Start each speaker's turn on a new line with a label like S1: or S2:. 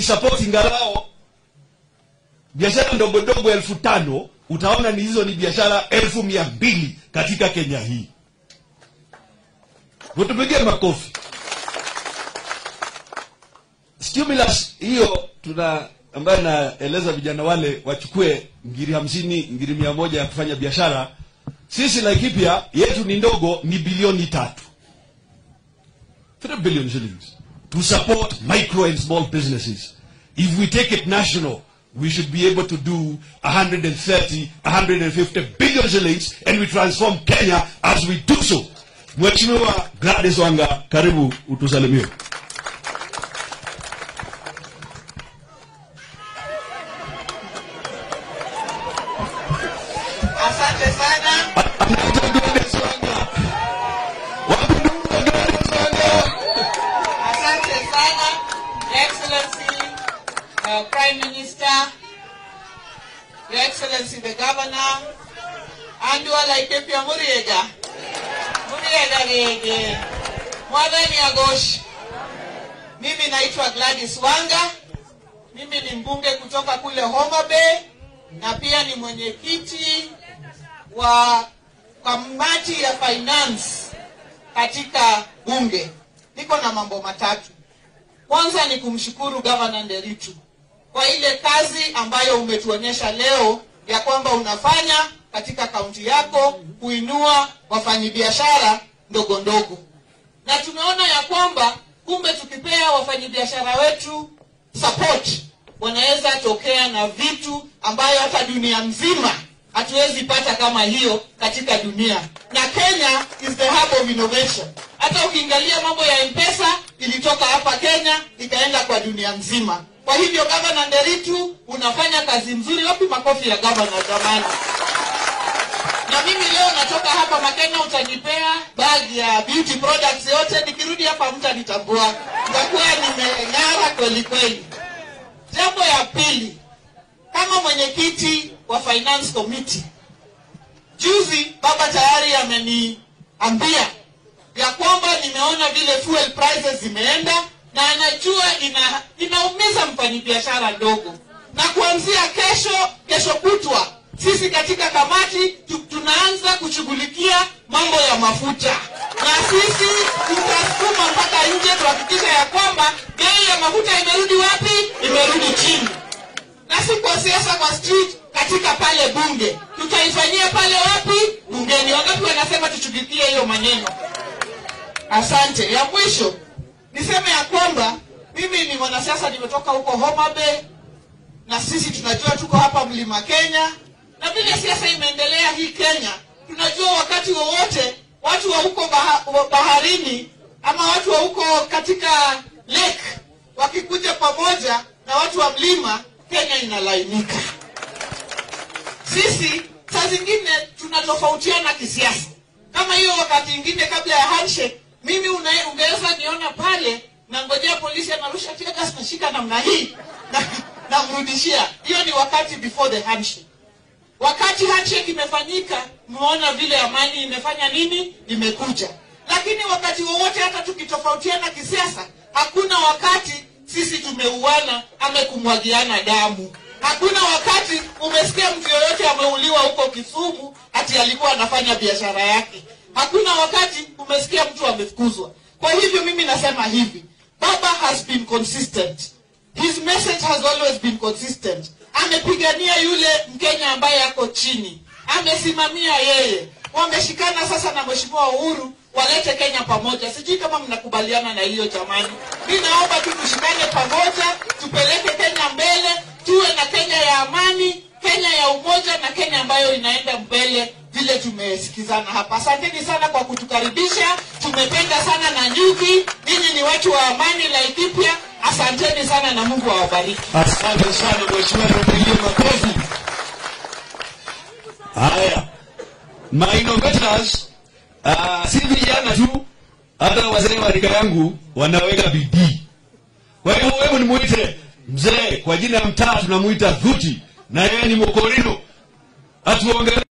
S1: support ingalao biashara ndogo ndogo 5,000, utaona ni hizo ni biashara 200,000 katika Kenya hii. Tupigie makofi. Stimulus hiyo ambayo naeleza vijana wale wachukue ngiri 50, ngiri 100 ya kufanya biashara. Sisi Laikipia yetu ni ndogo, ni bilioni 3. 3 billion shillings to support micro and small businesses. If we take it national, we should be able to do 130, 150 billion shillings, and we transform Kenya as we do so. Mheshimiwa Gladys Wanga, karibu utusalimie.
S2: Asante sana. Asante sana, Excellency, Prime Minister, Your Excellency the Governor, and Laikipia Muriega. Muriega rege. Mwadhani Agosh. Mimi naitwa Gladys Wanga. Mimi ni mbunge kutoka kule Homa Bay, na pia ni mwenyekiti wa kamati ya finance katika bunge. Niko na mambo matatu. Kwanza ni kumshukuru Governor Nderitu kwa ile kazi ambayo umetuonyesha leo ya kwamba unafanya katika kaunti yako kuinua wafanyabiashara ndogo ndogo. Na tumeona ya kwamba kumbe tukipea wafanyabiashara wetu support, wanaweza tokea na vitu ambayo hata dunia mzima hatuwezi pata kama hiyo katika dunia. Na Kenya is the hub of innovation. Hata ukiangalia mambo ya M-Pesa ilitoka hapa Kenya ikaenda kwa dunia mzima. Kwa hivyo Governor Nderitu unafanya kazi nzuri. Wapi makofi ya governor jamani? Na mimi leo natoka hapa Makena, utanipea bag ya beauty products yote, nikirudi hapa mtanitambua. Nitakuwa nimeng'ara kweli kweli. Jambo ya pili, kama mwenyekiti wa Finance Committee, juzi baba tayari ameniambia ya kwamba nimeona vile fuel prices zimeenda, na anajua inaumiza mfanyabiashara ndogo. Na kuanzia kesho kutwa, sisi katika kamati tunaanza kushughulikia mambo ya mafuta. Na sisi tutasukuma mpaka nje tuhakikisha ya kwamba bei ya mafuta imerudi wapi? Imerudi chini. Na si kwa siasa kwa street, katika pale bunge. Tutaifanyia pale wapi? Bungeni. Wangapi wanasema tushughulikie hiyo maneno? Asante. Ya mwisho niseme ya kwamba mimi ni mwanasiasa, nimetoka huko Homa Bay, na sisi tunajua tuko hapa Mlima Kenya, na vile siasa imeendelea hii Kenya, tunajua wakati wowote watu wa huko baharini ama watu wa huko katika lake wakikuja pamoja na watu wa mlima, Kenya inalainika. Sisi saa zingine tunatofautiana kisiasa. Kama hiyo wakati mwingine kabla ya handshake, mimi ungeweza niona pale na ngojea polisi anarusha tear gas, nashika namna hii na mrudishia. Hiyo ni wakati before the handshake. Wakati handshake imefanyika, muona vile amani imefanya nini? Imekuja. Lakini wakati wowote hata tukitofautiana kisiasa, hakuna wakati sisi tumeuana ama kumwagiana damu. Hakuna wakati umesikia mtu yoyote ameuliwa huko Kisumu ati alikuwa anafanya biashara yake. Hakuna wakati umesikia mtu amefukuzwa. Kwa hivyo mimi nasema hivi, Baba has been consistent. His message has always been consistent. Amepigania yule Mkenya ambaye yako chini. Amesimamia yeye. Wameshikana sasa na Mheshimiwa Uhuru walete Kenya pamoja. Sijui kama mnakubaliana na hiyo jamani. Mimi naomba tu tushikane pamoja, tupeleke Kenya mbele, tuwe na Kenya ya amani, Kenya ya umoja, na Kenya ambayo inaenda mbele vile tumesikizana hapa. Asanteni sana kwa kutukaribisha. Tumependa sana na nyuki. Ninyi ni watu wa amani Laikipia. Asanteni sana na Mungu awabariki.
S1: Asante sana mheshimiwa, tupigie makofi. Haya. My innovators, si vijana tu, hata wazee wa rika yangu wanaweka bidii. Kwa hiyo wewe nimuite mzee, kwa jina ya mtaa tunamuita Dhuti, na yeye ni Mokorino. Atuongee